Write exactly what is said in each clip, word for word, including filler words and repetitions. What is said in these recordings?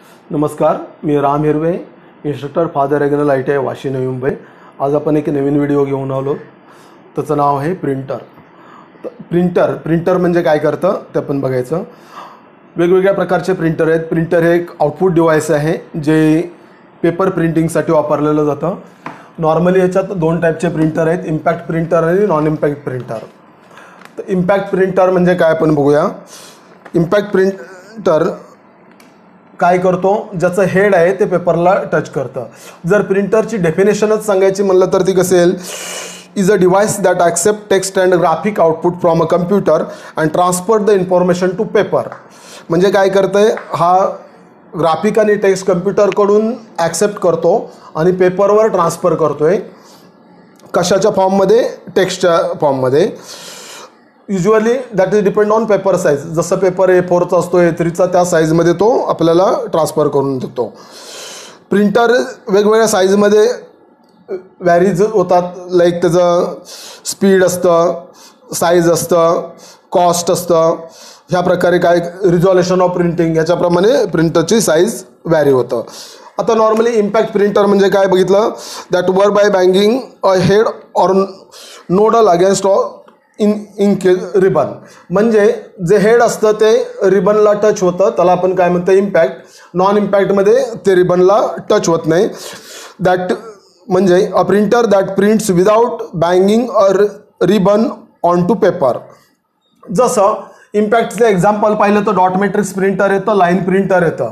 नमस्कार, मी Ram Hirve, instructor father रेगनल I T I Vashi Navi Mumbai. आज आपण एक नवीन व्हिडिओ घेऊन आलो. त्याचं नाव आहे प्रिंटर. प्रिंटर प्रिंटर म्हणजे काय करतं ते आपण बघायचं. वेगवेगळ्या प्रकारचे प्रिंटर आहेत. प्रिंटर हे एक आउटपुट डिव्हाइस आहे जे पेपर प्रिंटिंगसाठी वापरलेलं जातं. नॉर्मली याच्यात दोन टाईपचे प्रिंटर आहेत, इम्पॅक्ट प्रिंटर आणि नॉन इम्पॅक्ट प्रिंटर. तर इम्पॅक्ट प्रिंटर म्हणजे काय आपण बघूया. इम्पॅक्ट प्रिंटर काय करतो, ज्याचं हेड आहे ते पेपरला टच करतं. जर प्रिंटरची डेफिनेशनच सांगायची म्हणलं तर ती कसेल, is a device that accept text and graphic output from a computer and transfer the information to paper. म्हणजे काय करतं आहे, हा ग्राफिक आणि टेक्स्ट कम्प्युटरकडून ॲक्सेप्ट करतो आणि पेपरवर ट्रान्सफर करतो आहे. कशाच्या फॉर्ममध्ये? टेक्स्टच्या फॉर्ममध्ये. Usually that is depend on paper size. जसं पेपर ए फोरचा असतो, ए थ्रीचा, त्या साईजमध्ये तो आपल्याला ट्रान्सफर करून देतो. प्रिंटर वेगवेगळ्या साईजमध्ये व्हॅरीज होतात. लाईक त्याचं स्पीड असतं, साईज असतं, कॉस्ट असतं. ह्या प्रकारे काय रिझॉल्युशन ऑफ प्रिंटिंग ह्याच्याप्रमाणे प्रिंटरची साईज व्हॅरी होतं. आता नॉर्मली इम्पॅक्ट प्रिंटर म्हणजे काय बघितलं, that work by banging a head or needle against in ink ribbon. म्हणजे जे हेड असतं ते रिबनला टच होतं, त्याला आपण काय म्हणतो इम्पॅक्ट. नॉन इम्पॅक्टमध्ये ते रिबनला टच होत नाही. दॅट म्हणजे a printer that prints without banging a ribbon on to paper. जसं इम्पॅक्टचं एक्झाम्पल पाहिलं तर डॉट मॅट्रिक्स प्रिंटर येतं, लाईन प्रिंटर येतं.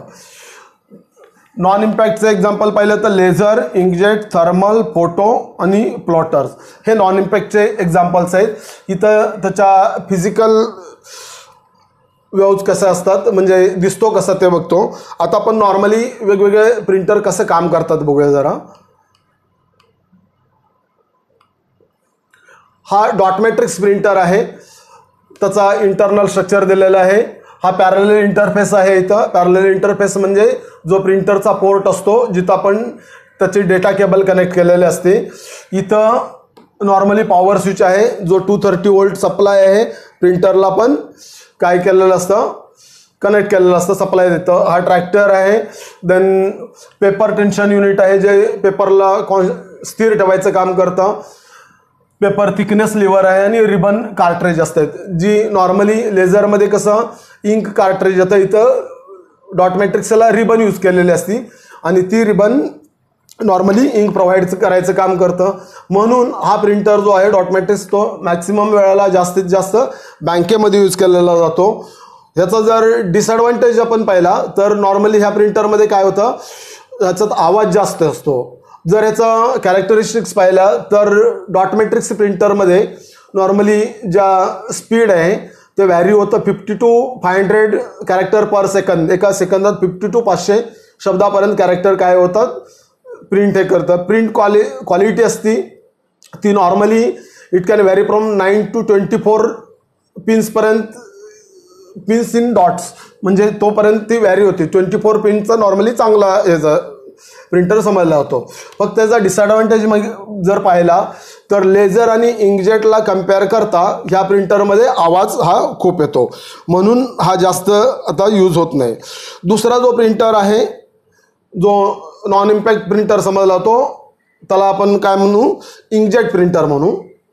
नॉन इम्पॅक्टचं एक्झाम्पल पाहिलं तर लेझर, इंकजेट, थर्मल, फोटो आणि प्लॉटर्स हे नॉन इम्पॅक्टचे एक्झाम्पल्स आहेत. इथं त्याच्या फिजिकल वेव्ज कसे असतात, म्हणजे दिसतो कसा ते बघतो. आता आपण नॉर्मली वेगवेगळे प्रिंटर कसं काम करतात बघूया जरा. हा डॉट मॅट्रिक्स प्रिंटर आहे. त्याचा इंटरनल स्ट्रक्चर दिलेला आहे. हा पॅरलल इंटरफेस आहे. इथं पॅरलल इंटरफेस म्हणजे जो प्रिंटरचा पोर्ट असतो जिथं आपण त्याची डेटा केबल कनेक्ट केलेले असते. इथं नॉर्मली पॉवर स्विच आहे जो टू थर्टी वोल्ट सप्लाय आहे. प्रिंटरला पण काय केलेलं असतं, कनेक्ट केलेलं असतं, सप्लाय देतं. हा ट्रॅक्टर आहे. देन पेपर टेन्शन युनिट आहे जे पेपरला कॉन स्थिर ठेवायचं काम करतं. पेपर थिकनेस लिव्हर आहे आणि रिबन कार्ट्रेज असतात, जी नॉर्मली लेझरमध्ये कसं इंक कार्ट्रेज येतं, इथं डॉट मॅट्रिक्सला रिबन यूज केलेली असती आणि ती रिबन नॉर्मली इंक प्रोव्हाइड करायचं काम करतं. म्हणून हा प्रिंटर जो आहे डॉट मॅट्रिक्स तो मॅक्सिमम वेळेला जास्तीत जास्त बँकेमध्ये यूज केलेला जातो. ह्याचा जर डिसएडव्हान्टेज आपण पाहिला तर नॉर्मली ह्या प्रिंटरमध्ये काय होतं, ह्याच्यात आवाज जास्त असतो. जर याचा कॅरेक्टरिस्टिक्स पाहिला तर डॉट मॅट्रिक्स प्रिंटरमध्ये नॉर्मली ज्या स्पीड आहे ते व्हॅरी होतं fifty to five hundred character per second. एका सेकंदात फिफ्टी टू पाचशे शब्दापर्यंत कॅरेक्टर काय होतात प्रिंट हे करतं. प्रिंट क्वालि क्वालिटी असती ती normally it can vary from nine to twenty four पिन्सपर्यंत, पिन्स इन डॉट्स म्हणजे तोपर्यंत ती व्हॅरी होती. ट्वेंटी फोर पिनचा नॉर्मली चांगला याचा प्रिंटर समजला होतो. फक्त त्याचा डिसएडव्हान्टेज मग जर पाहिला तर लेझर आणि इंकजेटला कम्पेअर करता ह्या प्रिंटरमध्ये आवाज हा खूप येतो, म्हणून हा जास्त आता यूज होत नाही. दुसरा जो प्रिंटर आहे जो नॉन इम्पॅक्ट प्रिंटर समजला होतो त्याला आपण काय म्हणू, इंकजेट प्रिंटर म्हणू.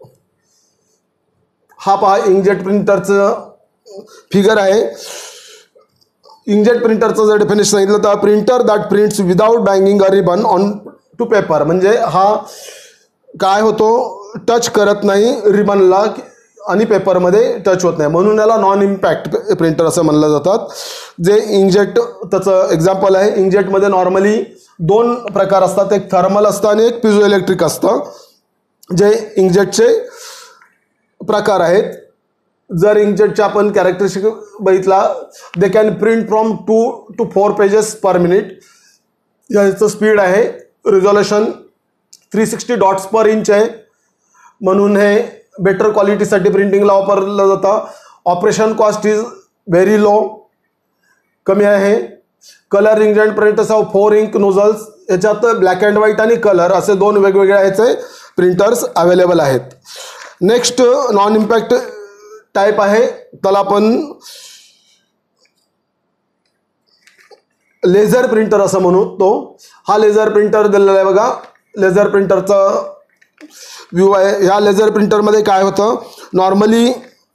हा पहा इंकजेट प्रिंटरचं फिगर आहे. इंकजेट प्रिंटरचं जर डेफिनेशन सांगितलं तर printer that prints without banging a ribbon on to paper. म्हणजे हा काय होतो, टच करत नाही रिबनला आणि पेपरमध्ये टच होत नाही, म्हणून याला नॉन इम्पॅक्ट प्रिंटर असं म्हणलं जातात. जे इंकजेट त्याचं एक्झाम्पल आहे. इंकजेटमध्ये नॉर्मली दोन प्रकार असतात, एक थर्मल असतं आणि एक पिझो इलेक्ट्रिक असतं, जे इंकजेटचे प्रकार आहेत. जर इंकजेटचे आपण कॅरेक्टरिस्टिक बघितला, they can print from two to four pages per minute. याचं स्पीड आहे. Resolution three sixty dots per inch आहे, म्हणून हे बेटर क्वालिटीसाठी प्रिंटिंगला वापरलं जातं. Operation cost is very low, कमी आहे. Colour inkjet printers of four ink nozzles. याच्यात ब्लॅक अँड व्हाईट आणि कलर असे दोन वेगवेगळ्या ह्याचे प्रिंटर्स अवेलेबल आहेत. नेक्स्ट नॉन इम्पॅक्ट टाईप आहे, त्याला आपण लेझर प्रिंटर असं म्हणू तो. हा लेझर प्रिंटर दिलेला आहे बघा. लेझर प्रिंटरचा व्ह्यू आहे. ह्या लेझर प्रिंटरमध्ये काय होतं, नॉर्मली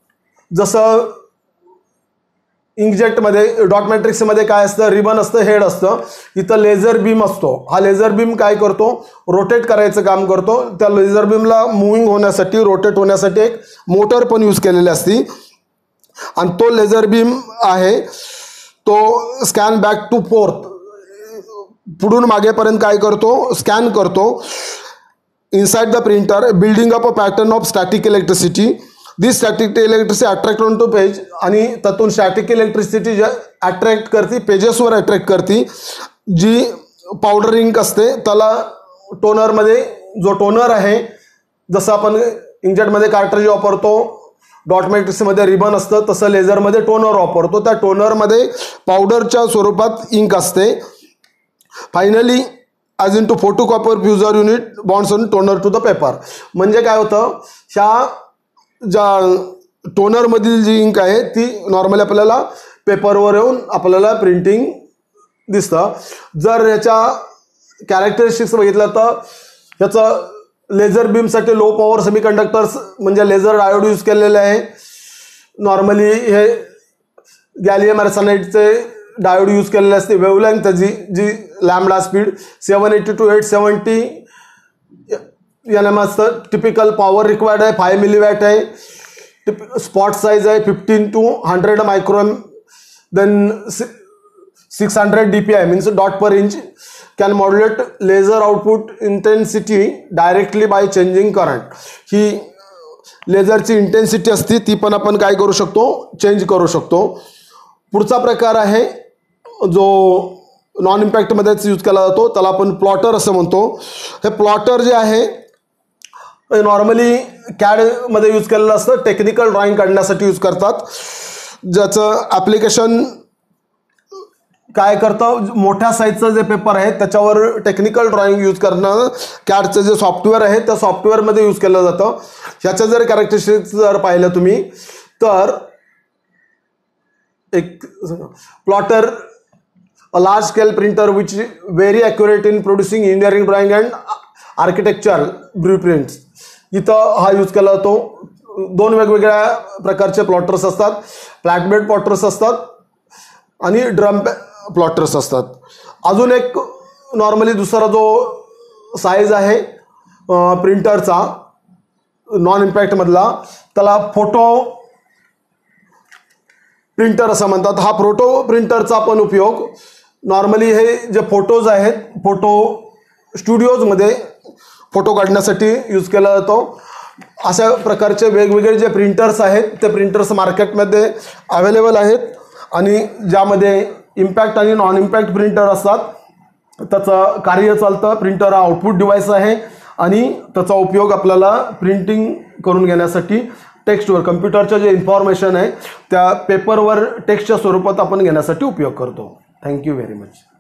जसं इंकजेटमध्ये डॉट मॅट्रिक्समध्ये काय असतं, रिबन असतं, हेड असतं. इथं लेझर बीम असतो. हा लेझर बीम काय करतो, रोटेट करायचं काम करतो. त्या लेझर बीमला मुव्हिंग होण्यासाठी, रोटेट होण्यासाठी एक मोटर पण यूज केलेली असती. आणि तो लेझर बीम आहे तो स्कॅन बॅक टू फोर्थ, पुढून मागेपर्यंत काय करतो, स्कॅन करतो. Inside the printer building up a pattern of static electricity. This static electricity attract on to page. आणि त्यातून स्टॅटिक इलेक्ट्रिसिटी जे अट्रॅक्ट करते, पेजेसवर अट्रॅक्ट करते. जी पावडर इंक असते त्याला टोनरमध्ये, जो टोनर आहे जसं आपण इंकजेटमध्ये कार्ट्रिज वापरतो, डॉट मॅट्रिक्समध्ये रिबन असतं, तसं लेझरमध्ये टोनर वापरतो. त्या टोनरमध्ये पावडरच्या स्वरूपात इंक असते. Finally as in to photo copper fuser unit bonds on toner to the paper. म्हणजे काय होतं, ह्या ज्या टोनरमधील जी इंक आहे ती नॉर्मली आपल्याला पेपरवर येऊन आपल्याला प्रिंटिंग दिसतं. जर याच्या कॅरेक्टरिस्टिक्स बघितलं तर याचं लेझर बीमसाठी लो पॉवर सेमीकंडक्टर्स म्हणजे लेझर डायोड यूज केलेले आहे. नॉर्मली हे गॅलियम आर्सेनाइडचे डायोड यूज केलेले असते. वेवलेंथ जी जी lambda speed seven eighty two eight seventy N M असतं. टिपिकल पॉवर रिक्वायर्ड आहे फाय मिलीवॅट आहे. टिप स्पॉट साईज आहे fifteen to hundred micron. Then six hundred D P I means dot per inch. Can modulate laser output intensity directly by changing current. ही लेझरची intensity असते ती पण आपण काय करू शकतो, चेंज करू शकतो. पुढचा प्रकार आहे जो नॉन इम्पॅक्टमध्येच यूज केला जातो, त्याला आपण प्लॉटर असं म्हणतो. हे प्लॉटर जे आहे नॉर्मली कॅडमध्ये यूज केलेलं असतं. टेक्निकल ड्रॉइंग काढण्यासाठी यूज करतात. ज्याचं ॲप्लिकेशन काय करतं, मोठ्या साईजचं जे पेपर आहे त्याच्यावर टेक्निकल ड्रॉइंग यूज करणं कॅडचं जे सॉफ्टवेअर आहे त्या सॉफ्टवेअरमध्ये यूज केलं जातं. ह्याचं जर कॅरेक्टरिस्टिक्स जर पाहिलं तुम्ही तर एक plotter a large scale printer which very accurate in producing engineering drawing and architecture blueprints. इथं हा यूज केला जातो. दोन वेगवेगळ्या प्रकारचे प्लॉटर्स असतात. फ्लॅटबेड प्लॉटर्स असतात आणि ड्रम प्लॉटर्स असतात. अजून एक नॉर्मली दुसरा जो साईज आहे प्रिंटरचा नॉन इम्पॅक्टमधला त्याला फोटो प्रिंटर असं म्हणतात. हा फोटो प्रिंटरचा पण उपयोग नॉर्मली हे जे फोटोज आहेत फोटो स्टुडिओजमध्ये फोटो काढण्यासाठी यूज केला जातो. अशा प्रकारचे वेगवेगळे जे प्रिंटर्स आहेत ते प्रिंटर्स मार्केटमध्ये अवेलेबल आहेत. आणि ज्यामध्ये इम्पॅक्ट आणि नॉन इम्पॅक्ट प्रिंटर असतात. त्याचं कार्य चालतं. प्रिंटर हा आउटपुट डिव्हाइस आहे आणि त्याचा उपयोग आपल्याला प्रिंटिंग करून घेण्यासाठी टेक्स्टवर कम्प्युटरचं जे इन्फॉर्मेशन आहे त्या पेपरवर टेक्स्टच्या स्वरूपात आपण घेण्यासाठी उपयोग करतो. Thank you very much.